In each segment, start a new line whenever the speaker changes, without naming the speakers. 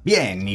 Bien,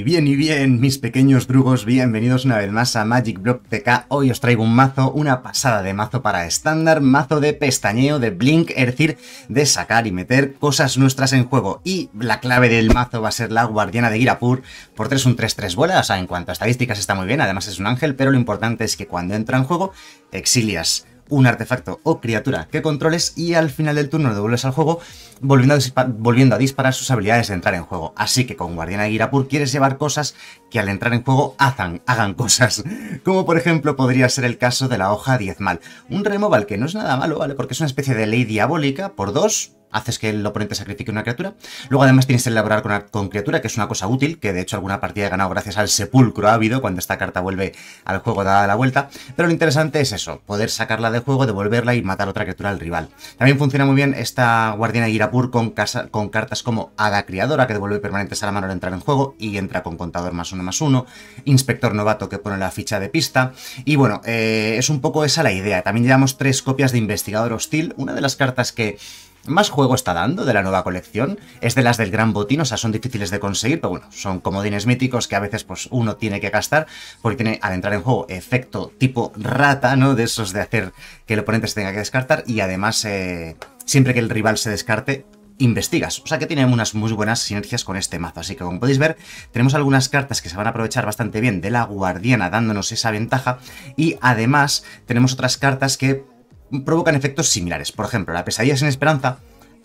mis pequeños drugos, bienvenidos una vez más a Magic Block TK. Hoy os traigo un mazo, una pasada de mazo para estándar, mazo de pestañeo, de blink, es decir, de sacar y meter cosas nuestras en juego. Y la clave del mazo va a ser la Guardiana de Ghirapur, por 3 un 3-3 vuela, o sea, en cuanto a estadísticas está muy bien, además es un ángel, pero lo importante es que cuando entra en juego, exilias un artefacto o criatura que controles y al final del turno lo devuelves al juego volviendo a disparar sus habilidades de entrar en juego. Así que con Guardiana de Ghirapur quieres llevar cosas que al entrar en juego hagan cosas. Como por ejemplo podría ser el caso de la hoja diezmal. Un removal que no es nada malo, ¿vale? Porque es una especie de ley diabólica por 2. Haces que el oponente sacrifique una criatura. Luego además tienes que elaborar con criatura, que es una cosa útil, que de hecho alguna partida he ganado gracias al sepulcro ávido, cuando esta carta vuelve al juego dada la vuelta. Pero lo interesante es eso, poder sacarla de juego, devolverla y matar otra criatura al rival. También funciona muy bien esta Guardiana de Ghirapur con cartas como Hada Criadora, que devuelve permanentes a la mano al entrar en juego y entra con contador +1/+1. Inspector Novato, que pone la ficha de pista. Y bueno, es un poco esa la idea. También llevamos 3 copias de Investigador Hostil, una de las cartas que más juego está dando de la nueva colección, es de las del Gran Botín, o sea, son difíciles de conseguir, pero bueno, son comodines míticos que a veces pues uno tiene que gastar, porque tiene al entrar en juego efecto tipo rata, ¿no? De esos de hacer que el oponente se tenga que descartar, y además siempre que el rival se descarte, investigas, o sea que tiene unas muy buenas sinergias con este mazo, así que como podéis ver, tenemos algunas cartas que se van a aprovechar bastante bien de la Guardiana, dándonos esa ventaja, y además tenemos otras cartas que provocan efectos similares. Por ejemplo, la Pesadilla sin Esperanza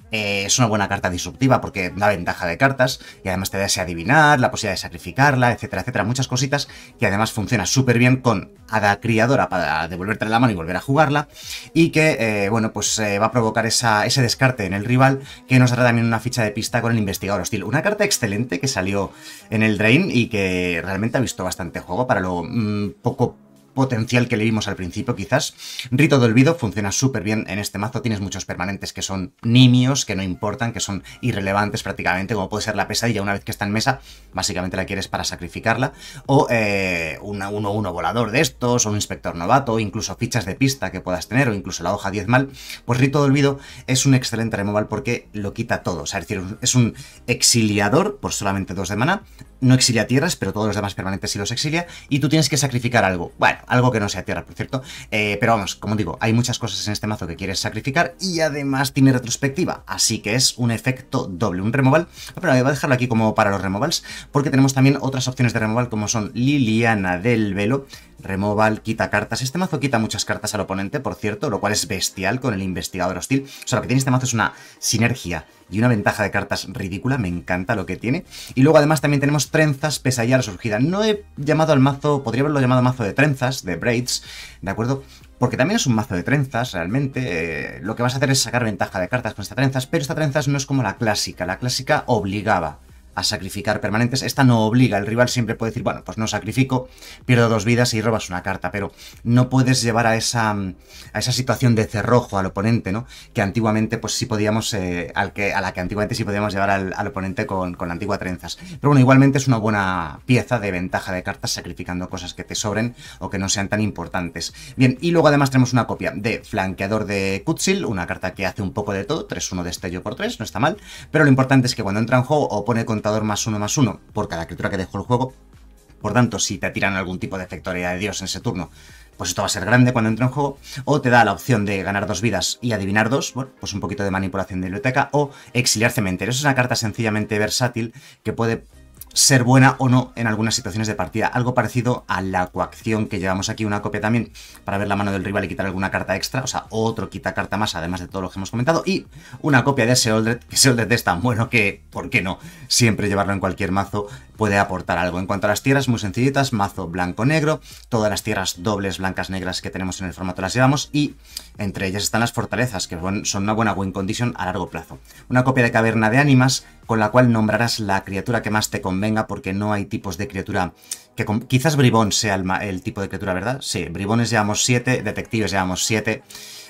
es una buena carta disruptiva porque da ventaja de cartas y además te da ese adivinar, la posibilidad de sacrificarla, etcétera, etcétera. Muchas cositas que además funciona súper bien con Hada Criadora para devolverte la mano y volver a jugarla, y que, bueno, pues va a provocar ese descarte en el rival, que nos dará también una ficha de pista con el Investigador Hostil. Una carta excelente que salió en el Drain y que realmente ha visto bastante juego para lo poco potencial que le vimos al principio, quizás. Rito de Olvido funciona súper bien en este mazo. Tienes muchos permanentes que son nimios, que no importan, que son irrelevantes prácticamente, como puede ser la Pesadilla. Una vez que está en mesa, básicamente la quieres para sacrificarla, o un 1-1 volador de estos, o un Inspector Novato, o incluso fichas de pista que puedas tener, o incluso la hoja diezmal. Pues Rito de Olvido es un excelente removal porque lo quita todo, o sea, es decir, es un exiliador por solamente 2 de mana. No exilia tierras, pero todos los demás permanentes sí los exilia, y tú tienes que sacrificar algo. Bueno, algo que no sea tierra, por cierto. Pero vamos, como digo, hay muchas cosas en este mazo que quieres sacrificar y además tiene retrospectiva, así que es un efecto doble, un removal. Pero voy a dejarlo aquí como para los removals, porque tenemos también otras opciones de removal como son Liliana del Velo. Removal, quita cartas. Este mazo quita muchas cartas al oponente, por cierto, lo cual es bestial con el Investigador Hostil. O sea, lo que tiene este mazo es una sinergia y una ventaja de cartas ridícula, me encanta lo que tiene. Y luego además también tenemos Trenzas, Pesadilla Resurgida. No he llamado al mazo, podría haberlo llamado mazo de trenzas, de braids, ¿de acuerdo? Porque también es un mazo de trenzas, realmente. Lo que vas a hacer es sacar ventaja de cartas con esta trenzas, pero esta trenzas no es como la clásica obligaba a sacrificar permanentes. Esta no obliga, el rival siempre puede decir, bueno, pues no sacrifico, pierdo 2 vidas y robas una carta, pero no puedes llevar a esa situación de cerrojo al oponente, ¿no? Que antiguamente pues sí podíamos, a la que antiguamente sí podíamos llevar al oponente con la antigua trenzas. Pero bueno, igualmente es una buena pieza de ventaja de cartas sacrificando cosas que te sobren o que no sean tan importantes. Bien, y luego además tenemos una copia de Flanqueador de Kutsil, una carta que hace un poco de todo, 3-1 destello por 3, no está mal, pero lo importante es que cuando entra en juego o pone contador +1/+1 por cada criatura que dejó el juego. Por tanto, si te tiran algún tipo de efectoría de Dios en ese turno, pues esto va a ser grande cuando entre en juego. O te da la opción de ganar 2 vidas y adivinar 2, bueno, pues un poquito de manipulación de biblioteca, o exiliar cementerios. Es una carta sencillamente versátil que puede ser buena o no en algunas situaciones de partida. Algo parecido a la coacción, que llevamos aquí una copia también para ver la mano del rival y quitar alguna carta extra, o sea, otro quita carta más, además de todo lo que hemos comentado, y una copia de Seoldred, que Seoldred es tan bueno que, ¿por qué no? Siempre llevarlo en cualquier mazo puede aportar algo. En cuanto a las tierras, muy sencillitas, mazo blanco-negro, todas las tierras dobles blancas-negras que tenemos en el formato las llevamos, y entre ellas están las fortalezas, que son una buena win condition a largo plazo. Una copia de Caverna de Ánimas, con la cual nombrarás la criatura que más te convenga, porque no hay tipos de criatura que... Quizás Bribón sea el tipo de criatura, ¿verdad? Sí, Bribones llevamos 7, detectives llevamos 7...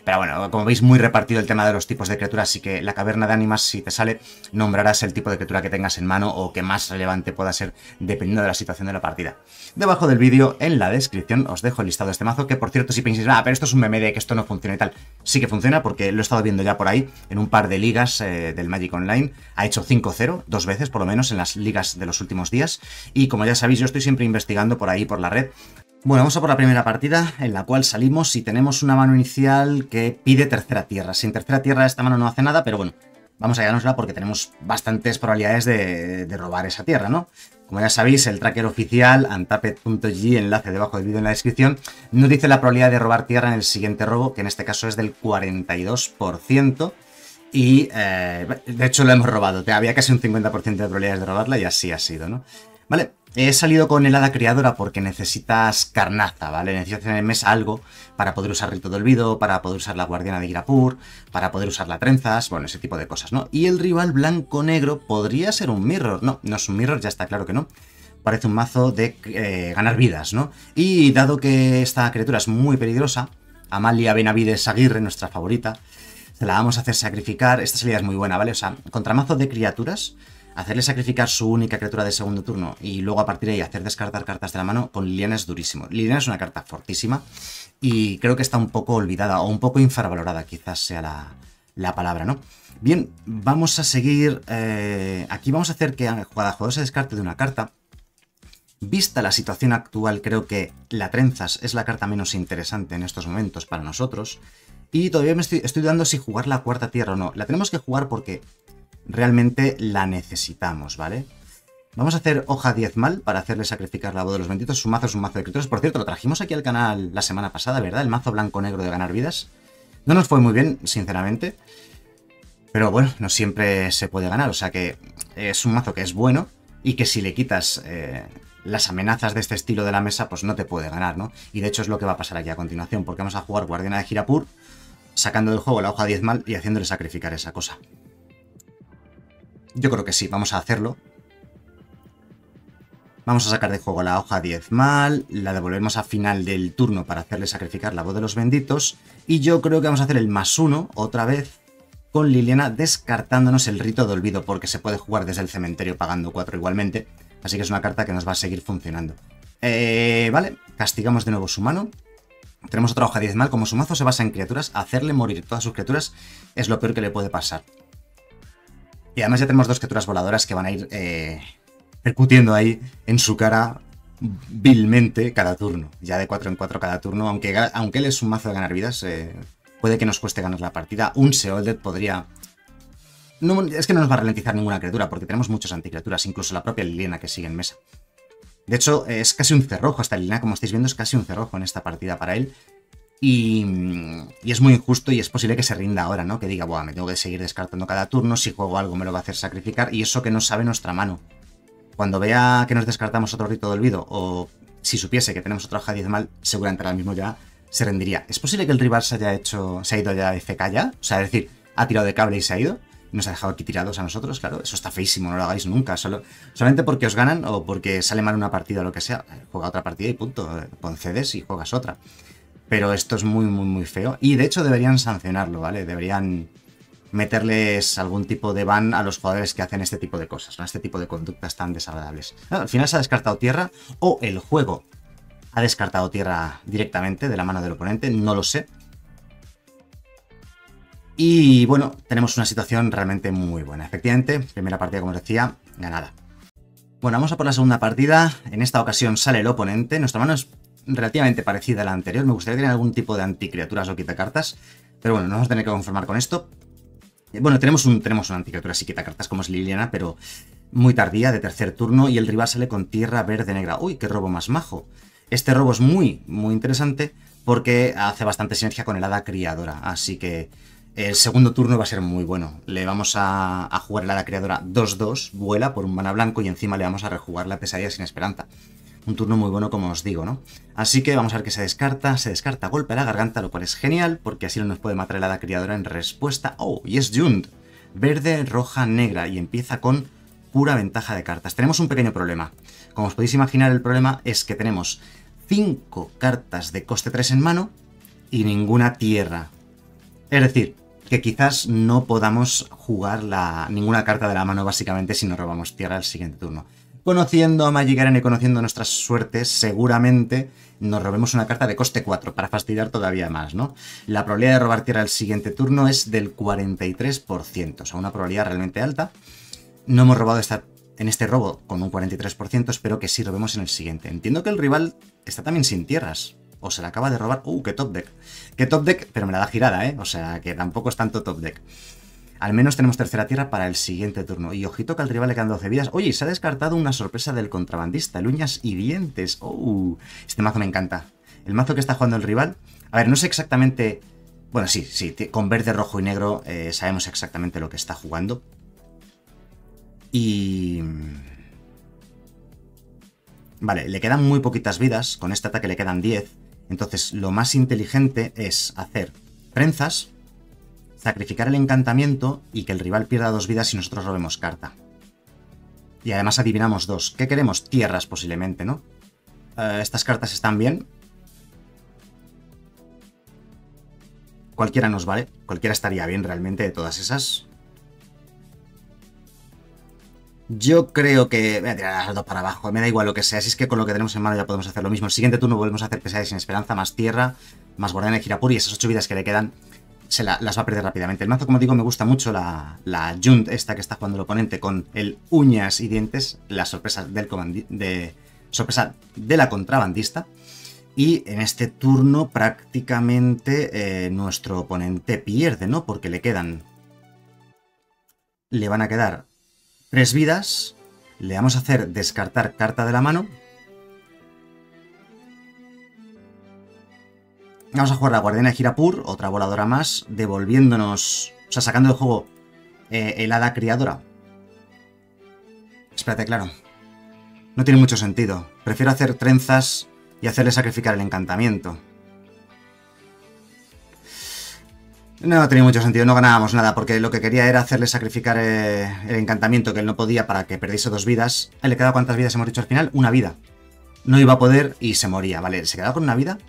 Pero bueno, como veis, muy repartido el tema de los tipos de criaturas, así que la caverna de ánimas, si te sale, nombrarás el tipo de criatura que tengas en mano o que más relevante pueda ser dependiendo de la situación de la partida. Debajo del vídeo, en la descripción, os dejo el listado de este mazo, que por cierto, si pensáis, pero esto es un meme de que esto no funciona y tal, sí que funciona porque lo he estado viendo ya por ahí, en un par de ligas del Magic Online, ha hecho 5-0, 2 veces por lo menos en las ligas de los últimos días, y como ya sabéis, yo estoy siempre investigando por ahí, por la red. Bueno, vamos a por la primera partida, en la cual salimos y tenemos una mano inicial que pide tercera tierra. Sin tercera tierra esta mano no hace nada, pero bueno, vamos a llevárnosla porque tenemos bastantes probabilidades de robar esa tierra, ¿no? Como ya sabéis, el tracker oficial, untapped.gg, enlace debajo del vídeo en la descripción, nos dice la probabilidad de robar tierra en el siguiente robo, que en este caso es del 42%. Y, de hecho, lo hemos robado. Había casi un 50% de probabilidades de robarla y así ha sido, ¿no? Vale, he salido con el hada criadora porque necesitas carnaza, ¿vale? Necesitas tener en mesa algo para poder usar Rito de Olvido, para poder usar la guardiana de Ghirapur, para poder usar la trenzas, bueno, ese tipo de cosas, ¿no? Y el rival blanco-negro podría ser un mirror. No, no es un mirror, ya está claro que no. Parece un mazo de ganar vidas, ¿no? Y dado que esta criatura es muy peligrosa, Amalia Benavides Aguirre, nuestra favorita, se la vamos a hacer sacrificar. Esta salida es muy buena, ¿vale? O sea, contra mazo de criaturas, hacerle sacrificar su única criatura de segundo turno y luego a partir de ahí hacer descartar cartas de la mano con Liliana es durísimo. Liliana es una carta fortísima y creo que está un poco olvidada o un poco infravalorada, quizás sea la palabra, ¿no? Bien, vamos a seguir. Aquí vamos a hacer que cada jugador se descarte de una carta. Vista la situación actual, creo que la trenzas es la carta menos interesante en estos momentos para nosotros. Y todavía me estoy dudando si jugar la cuarta tierra o no. La tenemos que jugar porque realmente la necesitamos, ¿vale? Vamos a hacer hoja diezmal para hacerle sacrificar la voz de los benditos. Su mazo es un mazo de criaturas. Por cierto, lo trajimos aquí al canal la semana pasada, ¿verdad? El mazo blanco-negro de ganar vidas. No nos fue muy bien, sinceramente. Pero bueno, no siempre se puede ganar. O sea que es un mazo que es bueno y que si le quitas las amenazas de este estilo de la mesa, pues no te puede ganar, ¿no? Y de hecho es lo que va a pasar aquí a continuación, porque vamos a jugar Guardiana de Ghirapur, sacando del juego la hoja diezmal y haciéndole sacrificar esa cosa. Yo creo que sí, vamos a hacerlo. Vamos a sacar de juego la hoja diezmal, la devolvemos a final del turno para hacerle sacrificar la voz de los benditos, y yo creo que vamos a hacer el +1 otra vez con Liliana, descartándonos el Rito de Olvido, porque se puede jugar desde el cementerio pagando 4 igualmente, así que es una carta que nos va a seguir funcionando. Vale, castigamos de nuevo su mano. Tenemos otra hoja diezmal, como su mazo se basa en criaturas, hacerle morir todas sus criaturas es lo peor que le puede pasar. Y además ya tenemos dos criaturas voladoras que van a ir percutiendo ahí en su cara vilmente cada turno. Ya de 4 en 4 cada turno, aunque él es un mazo de ganar vidas, puede que nos cueste ganar la partida. Un Seoldred podría... No, es que no nos va a ralentizar ninguna criatura, porque tenemos muchas anticriaturas, incluso la propia Liliana que sigue en mesa. De hecho, es casi un cerrojo esta Liliana, como estáis viendo, es casi un cerrojo en esta partida para él. Y es muy injusto y es posible que se rinda ahora, ¿no? Que diga, buah, me tengo que seguir descartando cada turno, si juego algo me lo va a hacer sacrificar, y eso que no sabe nuestra mano. Cuando vea que nos descartamos otro Rito de Olvido, o si supiese que tenemos otra hoja diezmal, seguramente ahora mismo ya se rendiría. ¿Es posible que el rival se ha ido ya de FK ya? O sea, es decir, ha tirado de cable y se ha ido. Nos ha dejado aquí tirados a nosotros, claro. Eso está feísimo, no lo hagáis nunca. Solamente porque os ganan o porque sale mal una partida o lo que sea. Juega otra partida y punto. Concedes y juegas otra. Pero esto es muy, muy, muy feo. Y de hecho deberían sancionarlo, ¿vale? Deberían meterles algún tipo de ban a los jugadores que hacen este tipo de cosas, ¿no? Este tipo de conductas tan desagradables. Al final se ha descartado tierra o el juego ha descartado tierra directamente de la mano del oponente, no lo sé. Y bueno, tenemos una situación realmente muy buena. Efectivamente, primera partida, como os decía, ganada. Bueno, vamos a por la segunda partida. En esta ocasión sale el oponente. Nuestra mano es relativamente parecida a la anterior. Me gustaría tener algún tipo de anticriaturas o quitacartas, pero bueno, no vamos a tener que conformar con esto. Bueno, tenemos una anticriatura sí quitacartas como es Liliana, pero muy tardía, de tercer turno, y el rival sale con tierra verde negra. ¡Uy, qué robo más majo! Este robo es muy, muy interesante porque hace bastante sinergia con el hada criadora, así que el segundo turno va a ser muy bueno. Le vamos a jugar el hada criadora 2-2, vuela por un mana blanco y encima le vamos a rejugar la pesadilla sin esperanza. Un turno muy bueno, como os digo, ¿no? Así que vamos a ver qué se descarta golpe a la garganta, lo cual es genial, porque así no nos puede matar el hada criadora en respuesta. ¡Oh! Y es Jund, verde, roja, negra, y empieza con pura ventaja de cartas. Tenemos un pequeño problema. Como os podéis imaginar, el problema es que tenemos 5 cartas de coste 3 en mano y ninguna tierra. Es decir, que quizás no podamos jugar ninguna carta de la mano básicamente si nos robamos tierra al siguiente turno. Conociendo a Magic Arena y conociendo nuestras suertes, seguramente nos robemos una carta de coste 4 para fastidiar todavía más, ¿no? La probabilidad de robar tierra al siguiente turno es del 43%, o sea, una probabilidad realmente alta. No hemos robado en este robo con un 43%, espero que sí robemos en el siguiente. Entiendo que el rival está también sin tierras, o se la acaba de robar. ¡Qué top deck! ¡Qué top deck! Pero me la da girada, ¿eh? O sea, que tampoco es tanto top deck. Al menos tenemos tercera tierra para el siguiente turno. Y ojito que al rival le quedan 12 vidas. Oye, se ha descartado una sorpresa del contrabandista, el uñas y dientes. Este mazo me encanta. El mazo que está jugando el rival. A ver, no sé exactamente... Bueno, sí, con verde, rojo y negro sabemos exactamente lo que está jugando. Y... Vale, le quedan muy poquitas vidas. Con este ataque le quedan 10. Entonces, lo más inteligente es hacer trenzas, sacrificar el encantamiento y que el rival pierda 2 vidas y nosotros robemos carta. Y además adivinamos 2. ¿Qué queremos? Tierras posiblemente, ¿no? Estas cartas están bien. Cualquiera nos vale. Cualquiera estaría bien realmente de todas esas. Yo creo que... Voy a tirar las 2 para abajo. Me da igual lo que sea. Si es que con lo que tenemos en mano ya podemos hacer lo mismo. El siguiente turno volvemos a hacer Pesadilla sin Esperanza, más tierra, más Guardián de Jirapur y esas 8 vidas que le quedan las va a perder rápidamente. El mazo, como digo, me gusta mucho la Junt esta que está jugando el oponente con el uñas y dientes, la sorpresa sorpresa de la contrabandista. Y en este turno prácticamente nuestro oponente pierde, ¿no? Porque le van a quedar 3 vidas. Le vamos a hacer descartar carta de la mano. Vamos a jugar la Guardiana de Jirapur, otra voladora más, devolviéndonos... O sea, sacando de juego el hada criadora. Espérate, claro. No tiene mucho sentido. Prefiero hacer trenzas y hacerle sacrificar el encantamiento. No tenía mucho sentido, no ganábamos nada, porque lo que quería era hacerle sacrificar el encantamiento que él no podía para que perdiese 2 vidas. ¿A él le quedaba cuántas vidas hemos dicho al final? Una vida. No iba a poder y se moría, ¿vale? ¿Se quedaba con una vida?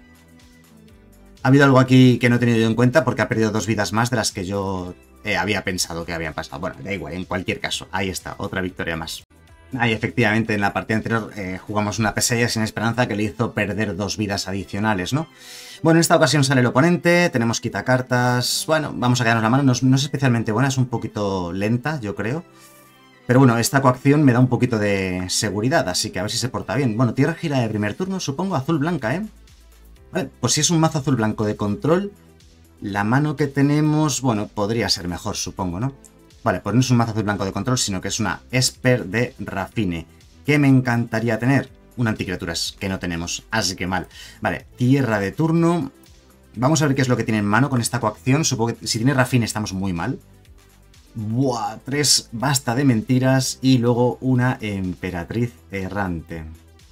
Ha habido algo aquí que no he tenido yo en cuenta porque ha perdido 2 vidas más de las que yo había pensado que habían pasado. Bueno, da igual, en cualquier caso. Ahí está, otra victoria más. Ahí efectivamente en la partida anterior jugamos una Pesadilla sin Esperanza que le hizo perder 2 vidas adicionales, ¿no? Bueno, en esta ocasión sale el oponente, tenemos quitacartas... Bueno, vamos a quedarnos la mano, no es especialmente buena, es un poquito lenta, yo creo. Pero bueno, esta coacción me da un poquito de seguridad, así que a ver si se porta bien. Bueno, tierra gira de primer turno, supongo azul-blanca, ¿eh? Vale, pues si es un mazo azul-blanco de control, la mano que tenemos, bueno, podría ser mejor, supongo, ¿no? Vale, pues no es un mazo azul-blanco de control, sino que es una Esper de Raffine. ¿Qué me encantaría tener? Una anticriaturas, que no tenemos, así que mal. Vale, tierra de turno. Vamos a ver qué es lo que tiene en mano con esta coacción. Supongo que si tiene Raffine estamos muy mal. Buah, 3 basta de mentiras y luego una emperatriz errante.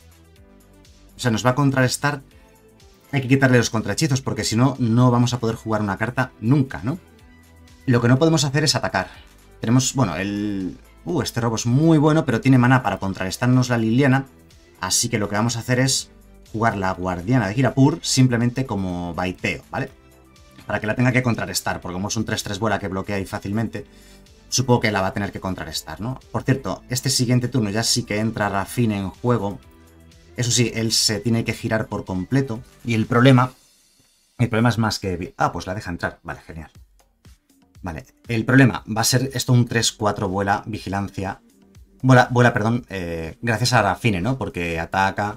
O sea, nos va a contrarrestar. Hay que quitarle los contrahechizos porque si no, no vamos a poder jugar una carta nunca, ¿no? Lo que no podemos hacer es atacar. Tenemos, bueno, este robo es muy bueno, pero tiene maná para contrarrestarnos la Liliana. Así que lo que vamos a hacer es jugar la Guardiana de Jirapur simplemente como baiteo, ¿vale? Para que la tenga que contrarrestar, porque como es un 3-3 vuela que bloquea ahí fácilmente, supongo que la va a tener que contrarrestar, ¿no? Por cierto, este siguiente turno ya sí que entra Raffine en juego. Eso sí, él se tiene que girar por completo. Y el problema es más que... Ah, pues la deja entrar. Vale, genial. Vale, el problema va a ser esto un 3-4 vuela, vigilancia. Vuela, perdón, gracias a Raffine, ¿no? Porque ataca.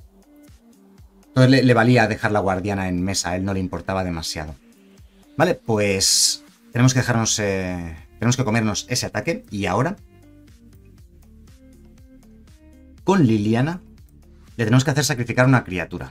Entonces le valía dejar la guardiana en mesa, a él no le importaba demasiado. Vale, pues tenemos que dejarnos... tenemos que comernos ese ataque. Y ahora, con Liliana, le tenemos que hacer sacrificar una criatura.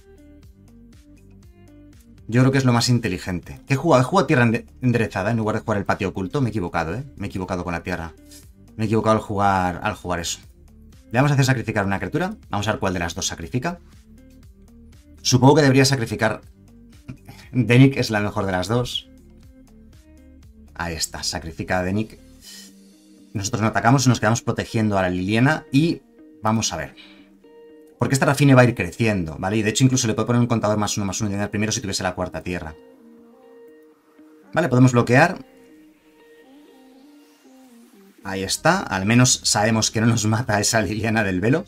Yo creo que es lo más inteligente. ¿Qué he jugado? He jugado tierra enderezada en lugar de jugar el patio oculto. Me he equivocado, ¿eh? Me he equivocado con la tierra. Me he equivocado al jugar eso. Le vamos a hacer sacrificar una criatura. Vamos a ver cuál de las dos sacrifica. Supongo que debería sacrificar... Denik es la mejor de las dos. Ahí está, sacrifica a Denik. Nosotros no atacamos, nos quedamos protegiendo a la Liliana y vamos a ver. Porque esta Raffine va a ir creciendo, ¿vale? Y de hecho incluso le puede poner un contador +1/+1 y tener primero si tuviese la cuarta tierra. Vale, podemos bloquear. Ahí está. Al menos sabemos que no nos mata esa Liliana del velo.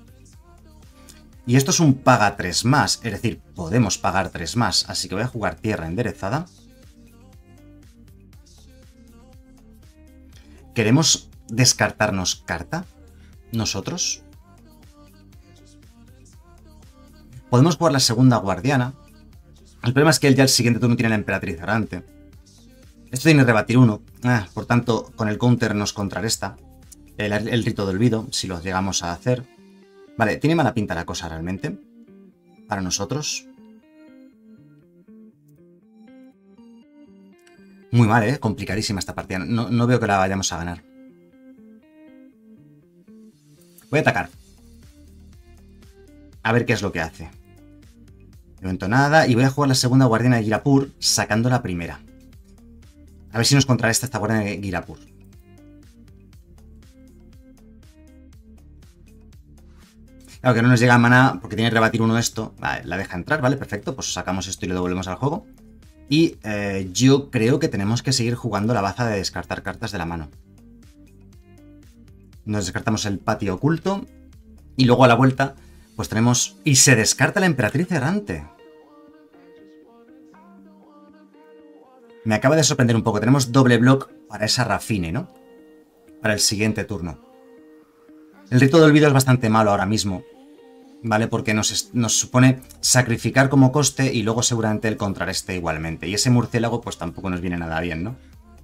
Y esto es un paga 3 más. Es decir, podemos pagar 3 más. Así que voy a jugar tierra enderezada. ¿Queremos descartarnos carta? ¿Nosotros? Podemos jugar la segunda guardiana. El problema es que él ya el siguiente turno tiene la emperatriz errante. Esto tiene rebatir 1. Por tanto, con el counter nos contrarresta. El rito de olvido, si lo llegamos a hacer. Vale, tiene mala pinta la cosa realmente. Para nosotros. Muy mal, complicadísima esta partida. No veo que la vayamos a ganar. Voy a atacar. A ver qué es lo que hace. De momento nada. Y voy a jugar la segunda guardiana de Ghirapur, sacando la primera. A ver si nos contrarresta esta guardiana de Ghirapur. Claro que no nos llega maná porque tiene que rebatir 1 esto. Vale, la deja entrar, vale, perfecto. Pues sacamos esto y lo devolvemos al juego. Y yo creo que tenemos que seguir jugando la baza de descartar cartas de la mano. Nos descartamos el patio oculto. Y luego a la vuelta, pues tenemos... Y se descarta la emperatriz errante. Me acaba de sorprender un poco. Tenemos doble block para esa Rafine, ¿no? Para el siguiente turno. El rito de olvido es bastante malo ahora mismo. ¿Vale? Porque nos supone sacrificar como coste y luego seguramente el contrarreste igualmente. Y ese murciélago pues tampoco nos viene nada bien, ¿no?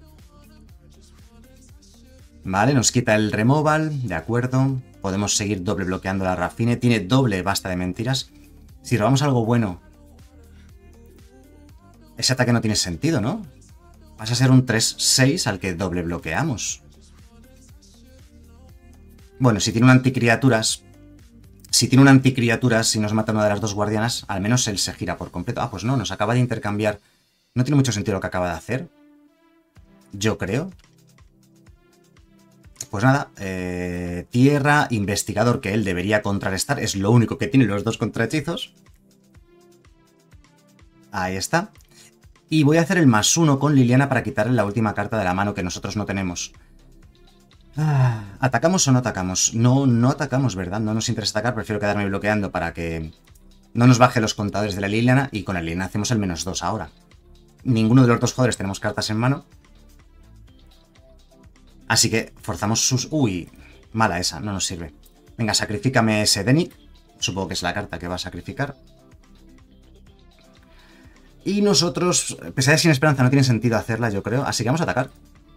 Vale, nos quita el removal, de acuerdo. Podemos seguir doble bloqueando la Rafine. Tiene doble basta de mentiras. Si robamos algo bueno... Ese ataque no tiene sentido, ¿no? Vas a ser un 3-6 al que doble bloqueamos. Bueno, si tiene un anticriaturas... Si tiene un anticriaturas y nos mata una de las dos guardianas, al menos él se gira por completo. Ah, pues no, nos acaba de intercambiar. No tiene mucho sentido lo que acaba de hacer. Yo creo. Pues nada, tierra, investigador, que él debería contrarrestar. Es lo único que tiene los dos contrahechizos. Ahí está. Y voy a hacer el +1 con Liliana para quitarle la última carta de la mano que nosotros no tenemos. ¿Atacamos o no atacamos? No atacamos, ¿verdad? No nos interesa atacar, prefiero quedarme bloqueando para que no nos baje los contadores de la Liliana. Y con la Liliana hacemos el -2 ahora. Ninguno de los dos jugadores tenemos cartas en mano. Así que forzamos sus... Uy, mala esa, no nos sirve. Venga, sacrifícame ese Denic. Supongo que es la carta que va a sacrificar. Y nosotros, pesadilla sin esperanza, no tiene sentido hacerla, yo creo. Así que vamos a atacar.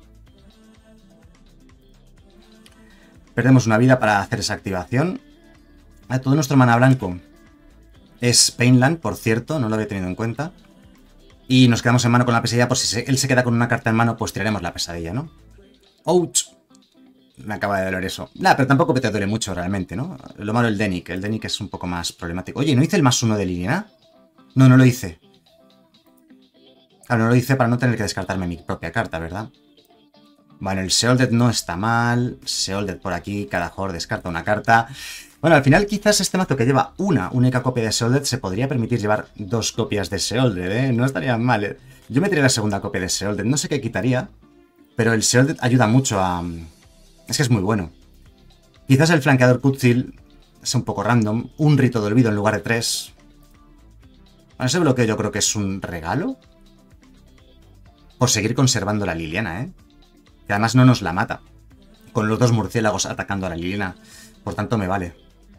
Perdemos una vida para hacer esa activación. Todo nuestro mana blanco es Painland, por cierto, no lo había tenido en cuenta. Y nos quedamos en mano con la pesadilla, por si él se queda con una carta en mano, pues tiraremos la pesadilla, ¿no? ¡Ouch! Me acaba de doler eso. Nah, pero tampoco te duele mucho realmente, ¿no? Lo malo el Denic. El Denic es un poco más problemático. Oye, ¿no hice el +1 de Liliana? No, no lo hice. Claro, no lo hice para no tener que descartarme mi propia carta, ¿verdad? Bueno, el Sheoldred no está mal. Sheoldred por aquí, cada jugador descarta una carta. Bueno, al final quizás este mazo que lleva una única copia de Sheoldred se podría permitir llevar 2 copias de Sheoldred, ¿eh? No estaría mal, ¿eh? Yo metería la segunda copia de Sheoldred. No sé qué quitaría, pero el Sheoldred ayuda mucho a... Es que es muy bueno. Quizás el flanqueador Kutzil es un poco random. Un rito de olvido en lugar de 3. Bueno, ese bloqueo yo creo que es un regalo. Por seguir conservando la Liliana, ¿eh? Que además no nos la mata. Con los dos murciélagos atacando a la Liliana. Por tanto, me vale.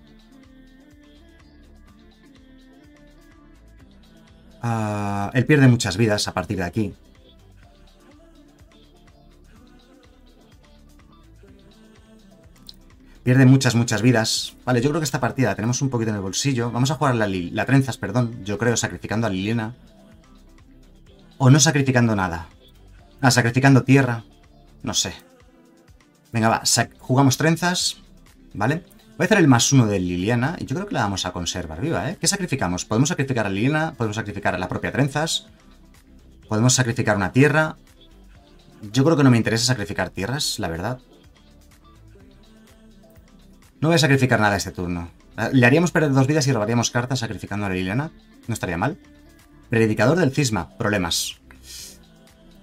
Él pierde muchas vidas a partir de aquí. Pierde muchas vidas. Vale, yo creo que esta partida la tenemos un poquito en el bolsillo. Vamos a jugar la trenzas, perdón. Yo creo, sacrificando a Liliana. O no sacrificando nada. Sacrificando tierra. No sé. Venga, va. Jugamos trenzas. ¿Vale? Voy a hacer el +1 de Liliana. Y yo creo que la vamos a conservar viva, ¿eh? ¿Qué sacrificamos? Podemos sacrificar a Liliana. Podemos sacrificar a la propia trenzas. Podemos sacrificar una tierra. Yo creo que no me interesa sacrificar tierras, la verdad. No voy a sacrificar nada este turno. Le haríamos perder 2 vidas y robaríamos cartas sacrificando a la Liliana. No estaría mal. Predicador del cisma. Problemas.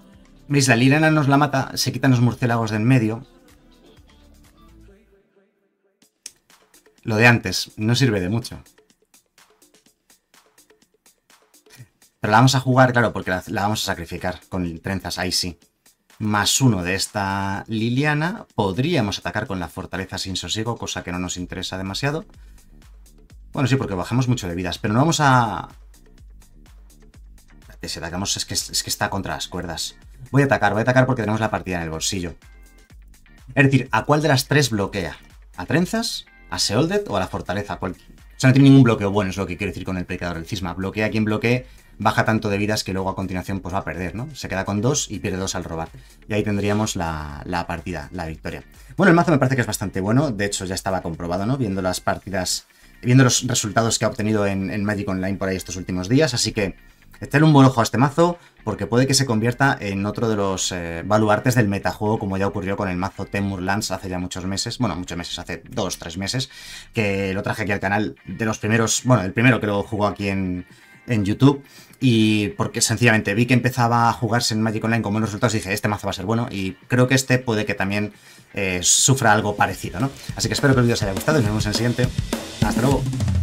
¿Veis? La Liliana nos la mata, se quitan los murciélagos de en medio. Lo de antes no sirve de mucho. Pero la vamos a jugar, claro, porque la vamos a sacrificar con trenzas, ahí sí. +1 de esta Liliana. Podríamos atacar con la fortaleza sin sosiego, cosa que no nos interesa demasiado. Bueno, sí, porque bajamos mucho de vidas, pero no vamos a... Si atacamos es que está contra las cuerdas. Voy a atacar porque tenemos la partida en el bolsillo. Es decir, ¿a cuál de las tres bloquea? ¿A trenzas? ¿A Seoldred o a la fortaleza? O sea, no tiene ningún bloqueo bueno, es lo que quiero decir con el predicador del cisma. Bloquea a quien bloquee, baja tanto de vidas que luego a continuación pues va a perder, ¿no? Se queda con 2 y pierde 2 al robar. Y ahí tendríamos la partida, la victoria. Bueno, el mazo me parece que es bastante bueno. De hecho, ya estaba comprobado, ¿no? Viendo las partidas, viendo los resultados que ha obtenido en Magic Online por ahí estos últimos días. Así que echarle un buen ojo a este mazo, porque puede que se convierta en otro de los baluartes del metajuego, como ya ocurrió con el mazo Temur Lance hace ya muchos meses. Bueno, muchos meses, hace 2-3 meses, que lo traje aquí al canal de los primeros, bueno, el primero que lo jugó aquí en YouTube. Y porque sencillamente vi que empezaba a jugarse en Magic Online con buenos resultados y dije, este mazo va a ser bueno, y creo que este puede que también sufra algo parecido, ¿no? Así que espero que el vídeo os haya gustado y nos vemos en el siguiente. Hasta luego.